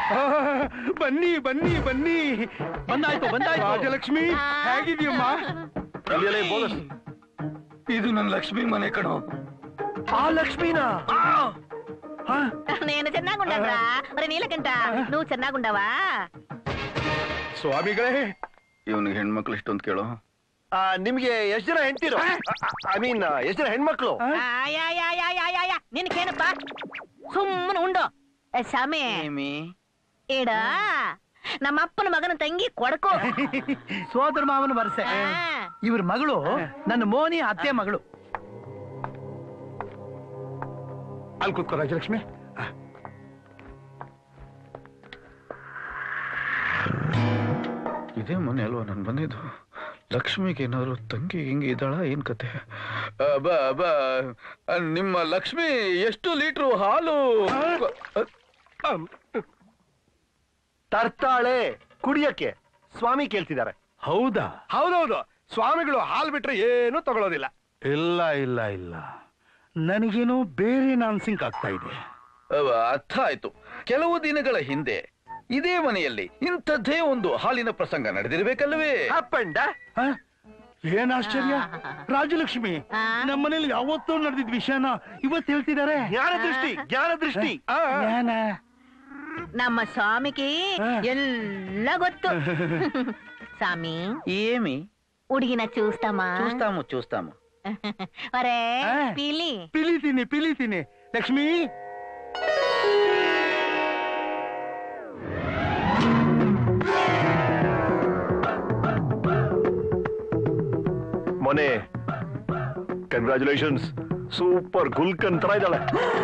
ಬನ್ನಿ ಬನ್ನಿ ಬನ್ನಿ. ಬಂದಾಯ್ತು ರಾಜಲಕ್ಷ್ಮಿ ಹೇಗಿದ್ಯಮ್ಮ? ಇದು ನನ್ನ ಲಕ್ಷ್ಮಿ ಮನೆ ಕಣೋ. ಆ ಲಕ್ಷ್ಮೀನಾ? నేను చెన్నాగుండవరా మరి నీలకంట నువ్వు చెన్నాగుండవా? ಸ್ವಾಮಿಗಳೇ, ಇವನಿಗೆ ಹೆಣ್ಮಕ್ಳು ಇಷ್ಟೊಂದು ಕೇಳೋ. ನಿಮ್ಗೆ ಎಷ್ಟು ಜನ ಹೆಂಡ್ತಿರು? ಐ ಮೀನ್ ಎಷ್ಟು ಜನ ಹೆಣ್ಮಕ್ಳು? ನಿನಗೇನಪ್ಪ, ಸುಮ್ಮನೆ ಉಂಡು. ಸ್ವಾಮಿ ಇಡ ನಮ್ಮ ಅಪ್ಪನ ಮಗನ ತಂಗಿ ಕೊಡಕು, ಸೋದರ ಮಾವನ ವರಸೆ. ಇವ್ರ ಮಗಳು ನನ್ನ ಮೋನಿ ಅತ್ತೆ ಮಗಳು. ಅಲ್ಲಿ ಕೂತ್ಕೋ ರಾಜಲಕ್ಷ್ಮಿ. ಇದೇ ಮನೆ ಅಲ್ವಾ ನಾನು ಬಂದಿದ್ದು? ಲಕ್ಷ್ಮಿಗೆ ಏನಾದ್ರು ತಂಗಿ ಹಿಂಗೆ ಇದ್ದಾಳ ಏನ್ ಕತೆ? ನಿಮ್ಮ ಲಕ್ಷ್ಮಿ ಎಷ್ಟು ಲೀಟ್ರು ಹಾಲು ತರ್ತಾಳೆ ಕುಡಿಯಕ್ಕೆ? ಸ್ವಾಮಿ ಕೇಳ್ತಿದ್ದಾರೆ. ಹೌದಾ? ಹೌದೌದು, ಸ್ವಾಮಿಗಳು ಹಾಲು ಬಿಟ್ರೆ ಏನು ತಗೊಳ್ಳೋದಿಲ್ಲ. ಇಲ್ಲ ಇಲ್ಲ ಇಲ್ಲ, ನನಗೇನೋ ಬೇರೆ ನಾನ್ಸಿಂಕ್ ಆಗ್ತಾ ಇದೆ. ಅರ್ಥ ಆಯ್ತು. ಕೆಲವು ದಿನಗಳ ಹಿಂದೆ ಇದೇ ಮನೆಯಲ್ಲಿ ಇಂಥದ್ದೇ ಒಂದು ಹಾಲಿನ ಪ್ರಸಂಗ ನಡೆದಿರ್ಬೇಕಲ್ವೇ? ಏನ್ ಆಶ್ಚರ್ಯ ರಾಜಲಕ್ಷ್ಮಿ, ನಮ್ಮನೇಲಿ ಯಾವತ್ತೂ ನಡೆದಿದ್ ವಿಷಯನ ಇವತ್ತು ಹೇಳ್ತಿದ್ದಾರೆ. ಜ್ಞಾನ ದೃಷ್ಟಿ, ಜ್ಞಾನ ದೃಷ್ಟಿ. ನಮ್ಮ ಸ್ವಾಮಿಗೆ ಎಲ್ಲ ಗೊತ್ತು. స్వామి ఏమి ఉడిగిన చూస్తామా? చూస్తాము చూస్తాము. ఒరే పిలి పిలి తిని లక్ష్మి. ಮೊನೆ ಕಂಗ್ರಾಚುಲೇಷನ್ಸ್, ಸೂಪರ್ ಗುಲ್ಕನ್ ತರ ಇದ್ದಾಳೆ.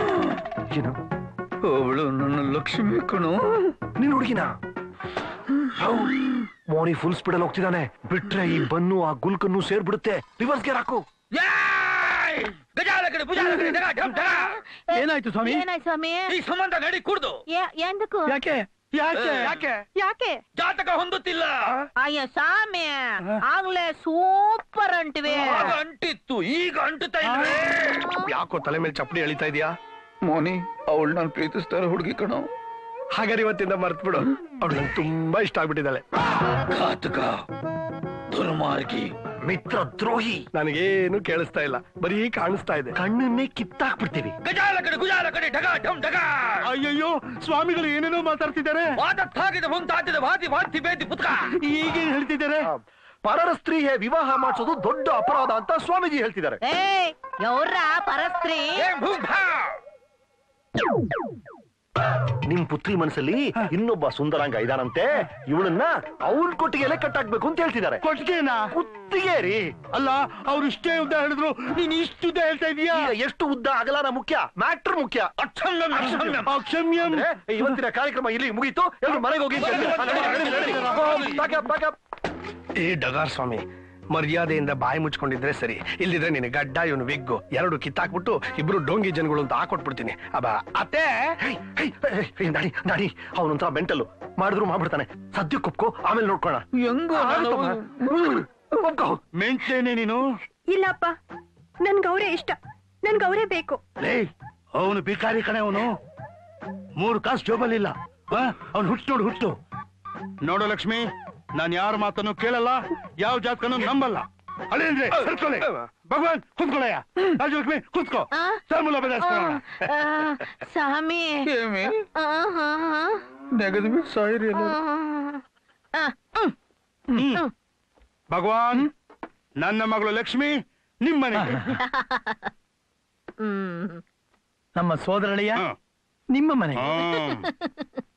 ಅವಳು ನನ್ನ ಲಕ್ಷ್ಮಿ ಕಣು. ನೀನ್ ಹುಡುಗಿನ? ಮೋನಿ ಫುಲ್ ಸ್ಪೀಡ್ ಅಲ್ಲಿ ಹೋಗ್ತಿದ್ದಾನೆ. ಬಿಟ್ರೆ ಈ ಬನ್ನು ಆ ಗುಲ್ಕನ್ನು ಸೇರ್ಬಿಡುತ್ತೆ. ರಿವರ್ಸ್ ಗೇರ್ ಹಾಕು. ಏನಾಯ್ತು ಸ್ವಾಮಿ? ಏನಾಯ್ತು ಸ್ವಾಮಿ? ಈ ಸಂಬಂಧ ನಡಿ ಕೂಡ್ದು. ಎಂದಕ್ಕೂ? ಯಾಕೆ ಯಾಕೆ ಯಾಕೆ ಯಾಕೆ ಜಾತಕ ಹೊಂದುತ್ತಿಲ್ಲ. ಅಯ್ಯ ಸ್ವಾಮಿ, ಆಗ್ಲೇ ಸೂಪರ್ ಅಂಟಿವೆ. ಅಂಟಿತ್ತು, ಈಗ ಅಂಟುತ್ತಾ ಇಲ್ವೇ? ಯಾಕೋ ತಲೆ ಮೇಲೆ ಚಪ್ಪಡಿ ಎಳಿತಾ ಇದೀಯಾ? ಮೋನಿ ಅವಳು ನಾನು ಪ್ರೀತಿಸ್ತಾರ ಹುಡುಗಿ ಕಣೋ. ಹಾಗಾದ್ರೆ ಇವತ್ತಿಂದ ಮರ್ತ್ ಬಿಡು. ಅವಳು ನಂಗೆ ತುಂಬಾ ಇಷ್ಟ ಆಗ್ಬಿಟ್ಟಿದ್ದಾಳೆ. ಘಾತಕ, ದುರ್ಮಾರ್ಗಿ, ಮಿತ್ರ ದ್ರೋಹಿ. ನನಗೇನು ಕೇಳಿಸ್ತಾ ಇಲ್ಲ, ಬರೀ ಕಾಣಿಸ್ತಾ ಇದೆ. ಕಣ್ಣನ್ನೇ ಕಿತ್ತಾಕ್ಬಿಡ್ತೀವಿ. ಗಜಾಲ ಕಡೆ ಢಗ ಢಮ್ ಢಗ. ಅಯ್ಯಯ್ಯೋ, ಸ್ವಾಮಿಗಳು ಏನೇನೋ ಮಾತಾಡ್ತಿದ್ದಾರೆ. ವಾದತ್ತಾಗಿದ ಮುಂತಾತಿದ ವಾದಿ ವಾದಿ ಬೇದಿ ಪುತ್ಕ. ಈಗೇನ್ ಹೇಳ್ತಿದ್ದಾರೆ? ಪರರ ಸ್ತ್ರೀಗೆ ವಿವಾಹ ಮಾಡಿಸೋದು ದೊಡ್ಡ ಅಪರಾಧ ಅಂತ ಸ್ವಾಮೀಜಿ ಹೇಳ್ತಿದ್ದಾರೆ. ಎವ್ರ ಪರಸ್ತ್ರೀ? ನಿಮ್ ಪುತ್ರಿ ಮನಸ್ಸಲ್ಲಿ ಇನ್ನೊಬ್ಬ ಸುಂದರಾಂಗ ಇದಾನಂತೆ. ಇವಳನ್ನ ಅವನ್ ಕೊಟ್ಟಿಗೆಲೆ ಕಟ್ಟಾಕ್ಬೇಕು ಅಂತ ಹೇಳ್ತಿದ್ದಾರೆ. ಕೊಟ್ಟಿಗೆನಾ? ಕುತ್ತಿಗೆ ರೀ. ಅಲ್ಲ, ಅವ್ರು ಇಷ್ಟೇ ಉದ್ದ ಹೇಳಿದ್ರು, ನೀನ್ ಇಷ್ಟು ಉದ್ದ ಹೇಳ್ತಾ ಇದೀಯಾ? ಎಷ್ಟು ಉದ್ದ ಅಗಲಾನ ಮುಖ್ಯ, ಮ್ಯಾಟ್ರ್ ಮುಖ್ಯ. ಅಕ್ಷಮ್ಯಂ. ಇವತ್ತಿನ ಕಾರ್ಯಕ್ರಮ ಇಲ್ಲಿ ಮುಗೀತು. ಎಲ್ಲರೂ ಮನೆಗೆ ಹೋಗಿ. ಏ ಡಗಾರ್ ಸ್ವಾಮಿ, ಮರ್ಯಾದೆಯಿಂದ ಬಾಯಿ ಮುಚ್ಕೊಂಡಿದ್ರೆ ಸರಿ. ಇಲ್ದಿದ್ರೆ ನಿನ್ನ ಗಡ್ಡ ಇವನು ವಿಗ್ಗು ಎರಡು ಕಿತ್ತಾಕ್ಬಿಟ್ಟು ಇಬ್ರು ಡೋಂಗಿ ಜನಗಳು ಅಂತ ಹಾಕೊಟ್ಬಿಡ್ತೀನಿ. ಅತ್ತೆ ನಾಡಿ ನಾಡಿ, ಅವನೊಂಥರ ಮೆಂಟಲ್ಲು. ಮಾಡಿದ್ರು ಮಾಡ್ಬಿಡ್ತಾನೆ. ಸದ್ಯಕ್ಕೆ ಒಪ್ಕೋ, ಆಮೇಲೆ ನೋಡ್ಕೋಣ. ಒಪ್ಕೋ. ಮೆಂಟ್ಲೇನೆ ನೀನು? ಇಲ್ಲಪ್ಪ, ನನ್ಗೆ ಅವರೇ ಇಷ್ಟ, ನನ್ಗೆ ಅವರೇ ಬೇಕು. ಅವನು ಭಿಕಾರಿ ಕಣೆ. ಅವನು 3 ಕಾಸು ಜೋಬಲ್ಲಿಲ್ಲ. ಅವ್ನು ಹುಟ್ಟು ನೋಡು, ಹುಟ್ಟು ನೋಡು ಲಕ್ಷ್ಮಿ. ನಾನ್ ಯಾರ ಮಾತನ್ನು ಕೇಳಲ್ಲ, ಯಾವ ಜಾತಕನು ನಂಬಲ್ಲ. ಅಳೇಂದ್ರೆ ಸರ್ಕೊಳ್ಳಿ. ಭಗವಾನ್ ಕುತ್ಕೊಳ್ಳಯ್ಯ. ರಾಜಲಕ್ಷ್ಮಿ ಕುತ್ಕೋ. ಸಾಮೂಲ ಬದಲಾಯಿಸ್ಕೊಳ್ಳೋಣ. ಸ್ವಾಮಿ ನೆಗದು ಬಿಟ್ಟು ಸಾಯಿರಿ. ಭಗವಾನ್, ನನ್ನ ಮಗಳು ಲಕ್ಷ್ಮಿ ನಿಮ್ಮನೆ. ನಮ್ಮ ಸೋದರಳಿಯ ನಿಮ್ಮ ಮನೆ.